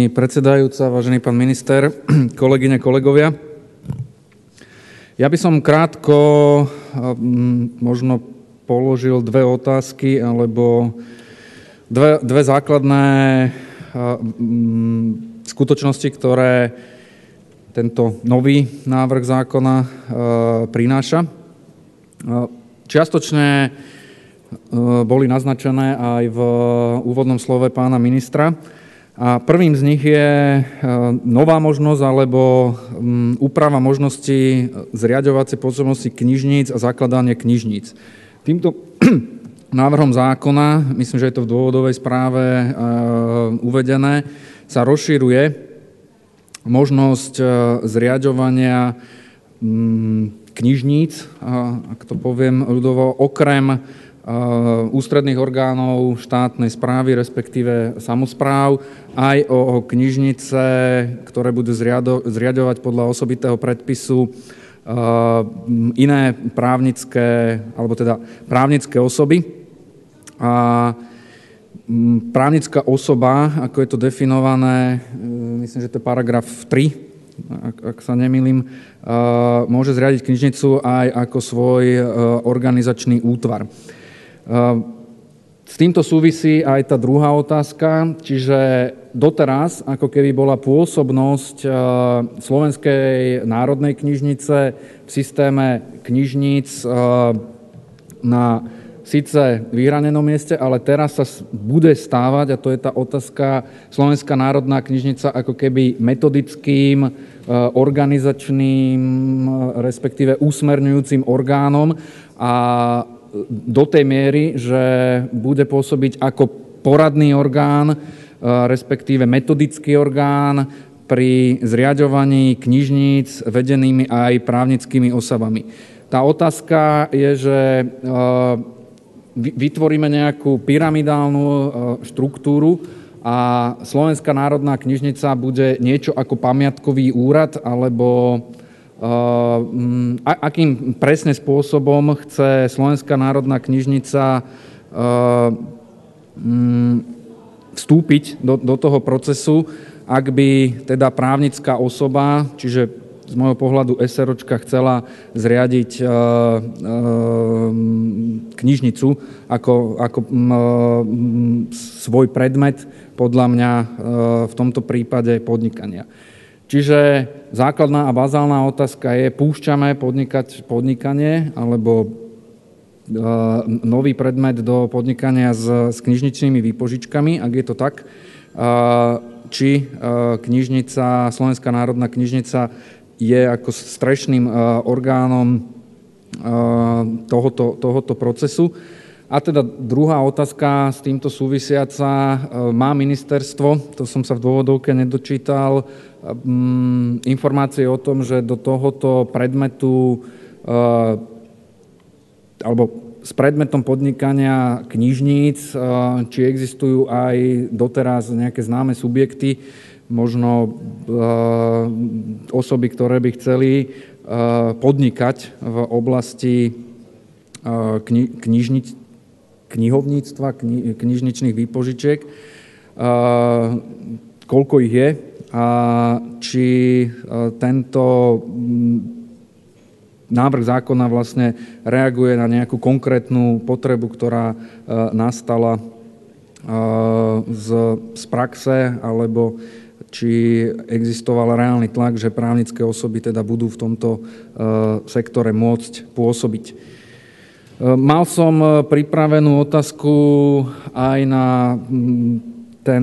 Pani predsedajúca, vážený pán minister, kolegyne, kolegovia. Ja by som krátko možno položil dve otázky alebo dve základné skutočnosti, ktoré tento nový návrh zákona prináša. Čiastočne boli naznačené aj v úvodnom slove pána ministra. A prvým z nich je nová možnosť alebo úprava možnosti zriaďovacej pôsobnosti knižníc a zakladanie knižníc. Týmto návrhom zákona, myslím, že je to v dôvodovej správe uvedené, sa rozširuje možnosť zriaďovania knižníc, ak to poviem ľudovo, okrem ústredných orgánov štátnej správy, respektíve samospráv, aj o knižnice, ktoré budú zriaďovať podľa osobitého predpisu iné právnické, alebo teda právnické osoby. A právnická osoba, ako je to definované, myslím, že to je paragraf 3, ak sa nemýlim, môže zriadiť knižnicu aj ako svoj organizačný útvar. S týmto súvisí aj tá druhá otázka, čiže doteraz, ako keby bola pôsobnosť Slovenskej národnej knižnice v systéme knižníc na síce vyhranenom mieste, ale teraz sa bude stávať, a to je tá otázka, Slovenská národná knižnica ako keby metodickým, organizačným, respektíve usmerňujúcim orgánom a do tej miery, že bude pôsobiť ako poradný orgán, respektíve metodický orgán pri zriaďovaní knižníc vedenými aj právnickými osobami. Tá otázka je, že vytvoríme nejakú pyramidálnu štruktúru a Slovenská národná knižnica bude niečo ako pamiatkový úrad, alebo akým presne spôsobom chce Slovenská národná knižnica vstúpiť do toho procesu, ak by teda právnická osoba, čiže z môjho pohľadu SROčka chcela zriadiť knižnicu ako svoj predmet, podľa mňa v tomto prípade podnikania. Čiže základná a bazálna otázka je, púšťame podnikanie alebo nový predmet do podnikania s knižničnými výpožičkami, ak je to tak, či knižnica, Slovenská národná knižnica je ako strešným orgánom tohoto procesu. A teda druhá otázka s týmto súvisiaca, má ministerstvo, to som sa v dôvodovke nedočítal, informácie o tom, že do tohoto predmetu alebo s predmetom podnikania knižníc, či existujú aj doteraz nejaké známe subjekty, možno osoby, ktoré by chceli podnikať v oblasti knihovníctva, knižničných výpožičiek, koľko ich je a či tento návrh zákona vlastne reaguje na nejakú konkrétnu potrebu, ktorá nastala z praxe, alebo či existoval reálny tlak, že právnické osoby teda budú v tomto sektore môcť pôsobiť. Mal som pripravenú otázku aj na ten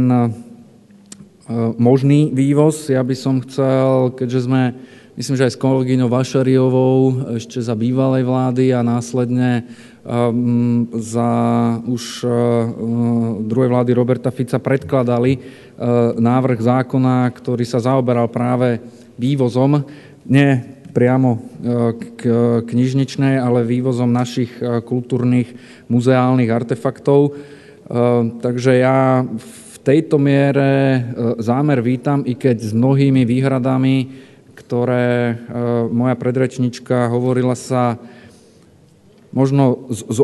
možný vývoz. Ja by som chcel, keďže sme, myslím, že aj s kolegyňou Vašariovou ešte za bývalej vlády a následne za už druhej vlády Roberta Fica predkladali návrh zákona, ktorý sa zaoberal práve vývozom, nie priamo knižničnej, ale vývozom našich kultúrnych muzeálnych artefaktov. Takže ja v tejto miere zámer vítam, i keď s mnohými výhradami, ktoré moja predrečnička hovorila, sa možno s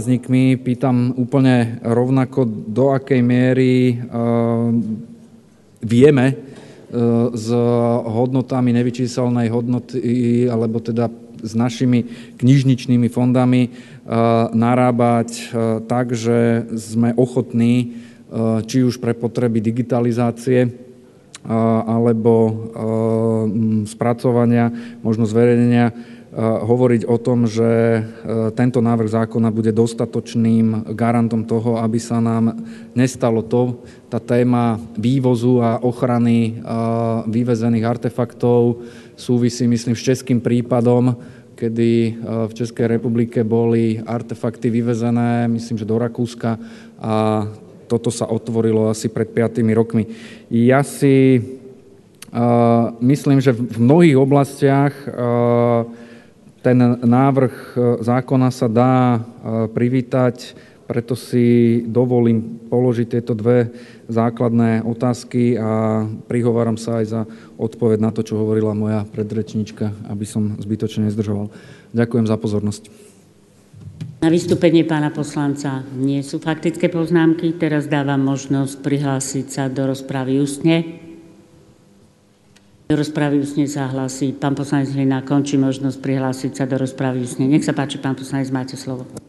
otáznikmi pýtam úplne rovnako, do akej miery vieme s hodnotami nevyčíselnej hodnoty, alebo teda s našimi knižničnými fondami narábať tak, že sme ochotní či už pre potreby digitalizácie alebo spracovania, možno zverejnenia, hovoriť o tom, že tento návrh zákona bude dostatočným garantom toho, aby sa nám nestalo to, tá téma vývozu a ochrany vyvezených artefaktov súvisí, myslím, s českým prípadom, kedy v Českej republike boli artefakty vyvezené, myslím, že do Rakúska, a toto sa otvorilo asi pred 5 rokmi. Ja si myslím, že v mnohých oblastiach ten návrh zákona sa dá privítať, preto si dovolím položiť tieto dve základné otázky a prihováram sa aj za odpoveď na to, čo hovorila moja predrečníčka, aby som zbytočne nezdržoval. Ďakujem za pozornosť. Na vystúpenie pána poslanca nie sú faktické poznámky. Teraz dávam možnosť prihlásiť sa do rozpravy ústne. Do rozpravy ústne sa hlási pán poslanec Hlina. Končí možnosť prihlásiť sa do rozpravy ústne. Nech sa páči, pán poslanec, máte slovo.